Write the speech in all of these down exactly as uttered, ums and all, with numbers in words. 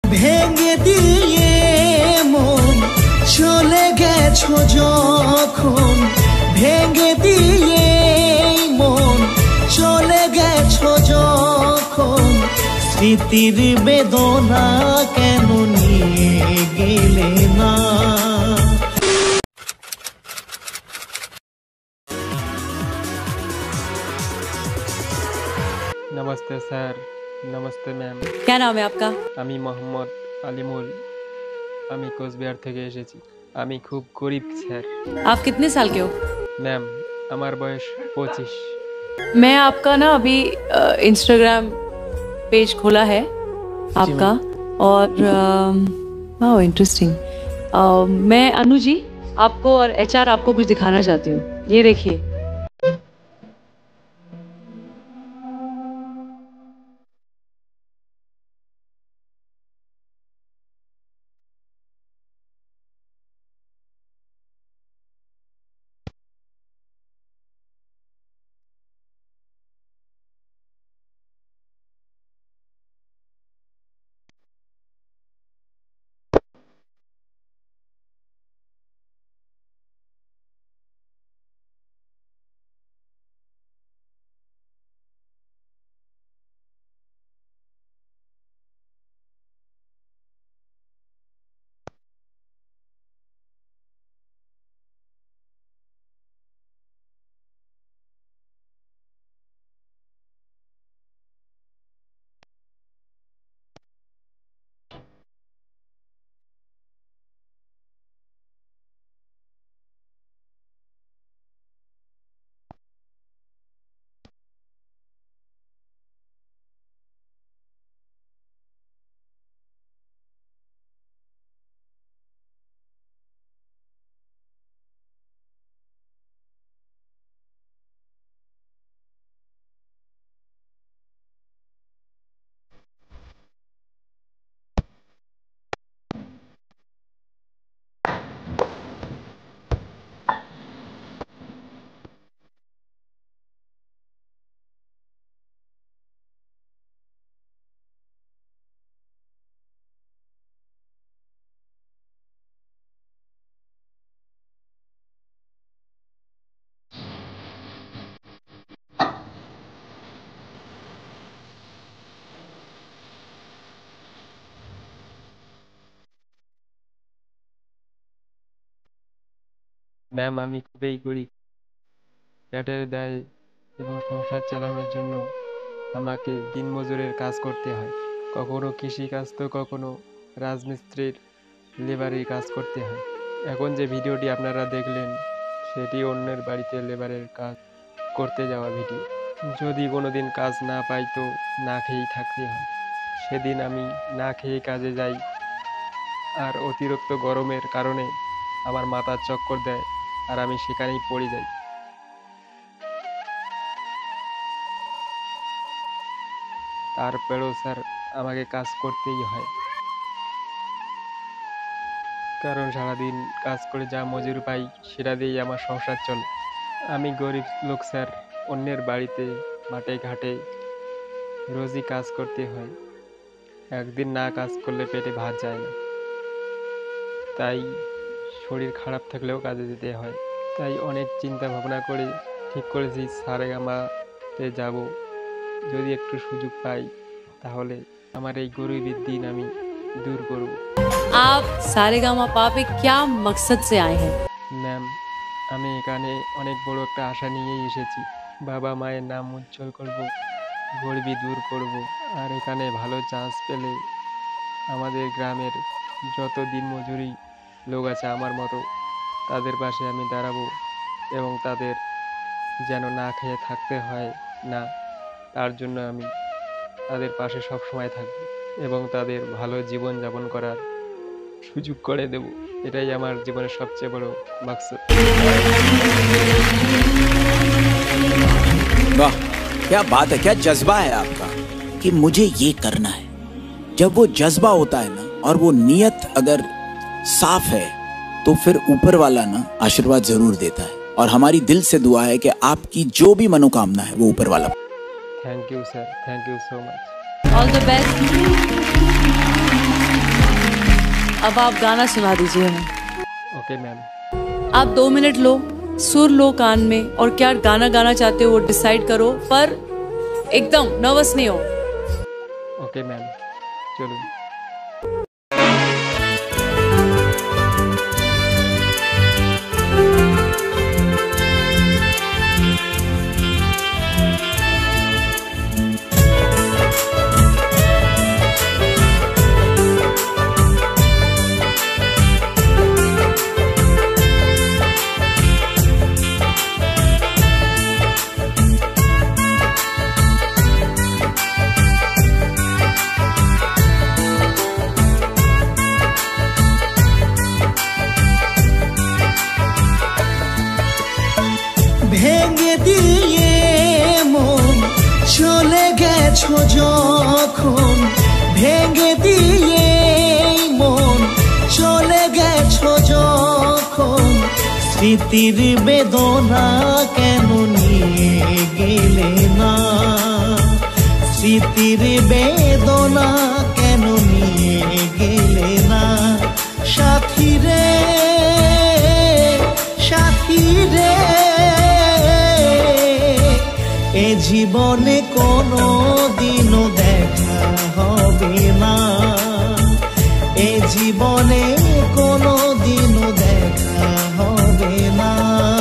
ভেঙে দিয়ে মন চলে গেছো যখন, ভেঙে দিয়ে মন চলে গেছো যখন, স্মৃতির বেদনা কেন নিয়ে গেলে না। नमस्ते सर, नमस्ते मैम। क्या नाम है आपका? আমি মোহাম্মদ আলিমুল, আমি কোচবিহার থেকে এসেছি। আমি খুব গরিব স্যার। आप कितने साल के हो? ম্যাম আমার বয়স পঁচিশ। मैं आपका ना अभी इंस्टाग्राम पेज खोला है आपका, और वाह इंटरेस्टिंग। मैं अनु जी आपको और एचआर आपको कुछ दिखाना चाहती हूँ, ये देखिए। ম্যাম আমি খুবই গরিব। পেটের দায় এবং সংসার চালানোর জন্য আমাকে দিনমজুরের কাজ করতে হয়। কখনো কৃষি কাজ তো কখনো রাজমিস্ত্রির লেবারের কাজ করতে হয়। এখন যে ভিডিওটি আপনারা দেখলেন সেটি অন্যের বাড়িতে লেবারের কাজ করতে যাওয়া ভিডিও। যদি কোনোদিন কাজ না পাই তো না খেয়েই থাকতে হয়। সেদিন আমি না খেয়ে কাজে যাই, আর অতিরিক্ত গরমের কারণে আমার মাথার চক্কর দেয় আর আমি সেখানেই পড়ে যাই। তারপরেও স্যার আমাকে কাজ করতেই হয়, কারণ সারাদিন কাজ করে যা মজুর পাই সেটা দিয়েই আমার সংসার চলে। আমি গরিব লোক স্যার, অন্যের বাড়িতে মাঠে ঘাটে রোজই কাজ করতে হয়। একদিন না কাজ করলে পেটে ভাত যায় না, তাই শরীর খারাপ থাকলেও কাজে যেতে হয়। তাই অনেক চিন্তা ভাবনা করে ঠিক করেছি সারেগামাতে যাব। যদি একটু সুযোগ পাই তাহলে আমার এই গরিবের দিন আমি দূর করব। आप सारेगामापा पे क्या मकसद से आए हैं? ম্যাম আমি এখানে অনেক বড় একটা আশা নিয়েই এসেছি। বাবা মায়ের নাম উজ্জ্বল করব, গরিবি দূর করব, আর এখানে ভালো চান্স পেলে আমাদের গ্রামের যত দিনমজুরি লোক আছে আমার মতো তাদের পাশে আমি দাঁড়াবো, এবং তাদের যেন না খেয়ে থাকতে হয় না, তার জন্য আমি তাদের পাশে সব সময় থাকব এবং তাদের ভালো জীবন যাপন করার সুযোগ করে দেব। এটাই আমার জীবনের সবচেয়ে বড় মাকসুদ। वाह क्या बात है, क्या जज्बा है आपका कि मुझे ये करना है। जब वो जज्बा होता है ना और वो नियत अगर साफ है तो फिर ऊपर वाला ना आशीर्वाद जरूर देता है। और हमारी दिल से दुआ है कि आपकी जो भी मनोकामना है वो ऊपर वाला। Thank you sir, thank you so much. All the best. अब आप गाना सुना दीजिए हमें। Okay ma'am. आप दो मिनट लो, सुर लो कान में, और क्या गाना गाना चाहते हो वो डिसाइड करो, पर एकदम नर्वस नहीं हो। ओके मैम, चलो। ভেঙে দিয়ে মন চলে গেছো যখন, ভেঙে দিয়ে মন চলে গেছো যখন, স্মৃতির বেদনা কেন নিয়ে গেলে না, স্মৃতির বেদনা কেন নিয়ে গেলে না, সাথী রে সাথী রে, এ জীবনে কোনো দিনও দেখা হবে না, এ জীবনে কোনো দিনও দেখা হবে না।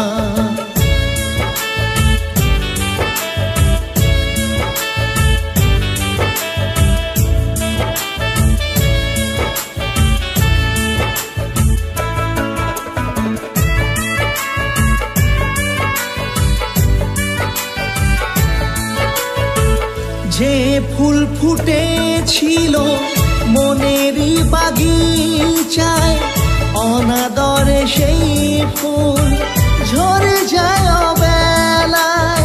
যে ফুল ফুটেছিল মনেরই বাগিচায়, অনাদরে সেই ফুল ঝরে যায় অবেলায়।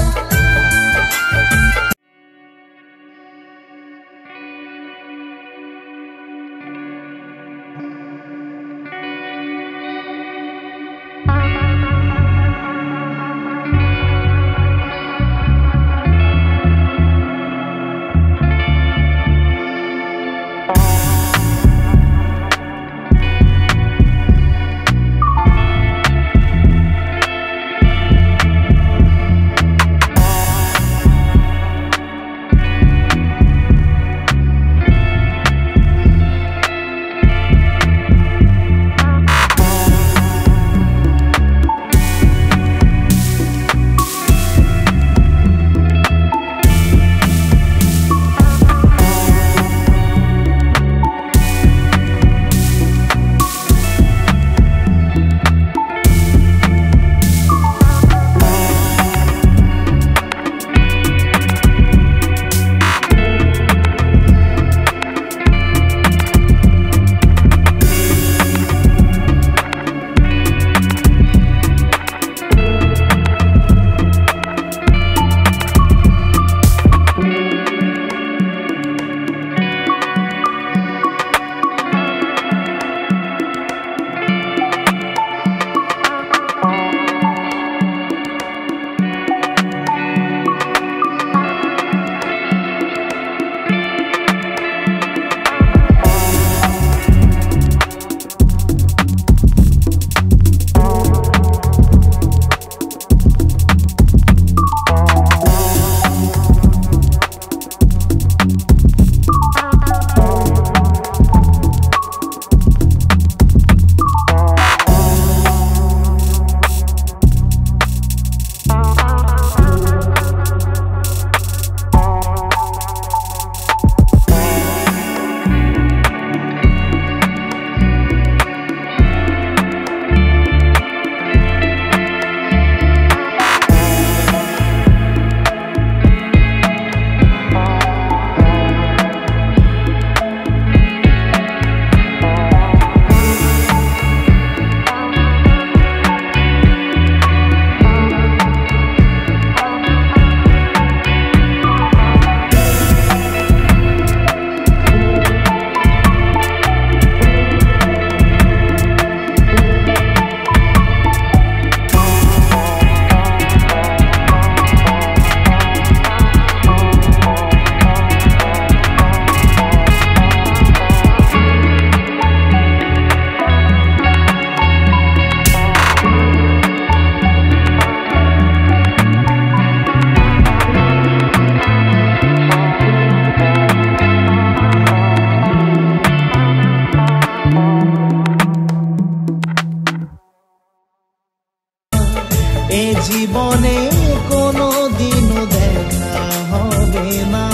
এ জীবনে কোনো দিনও দেখা হবে না।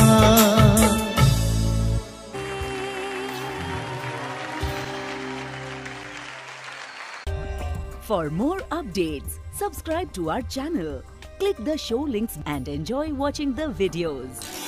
For more updates, subscribe to our channel, click the show links and enjoy watching the videos.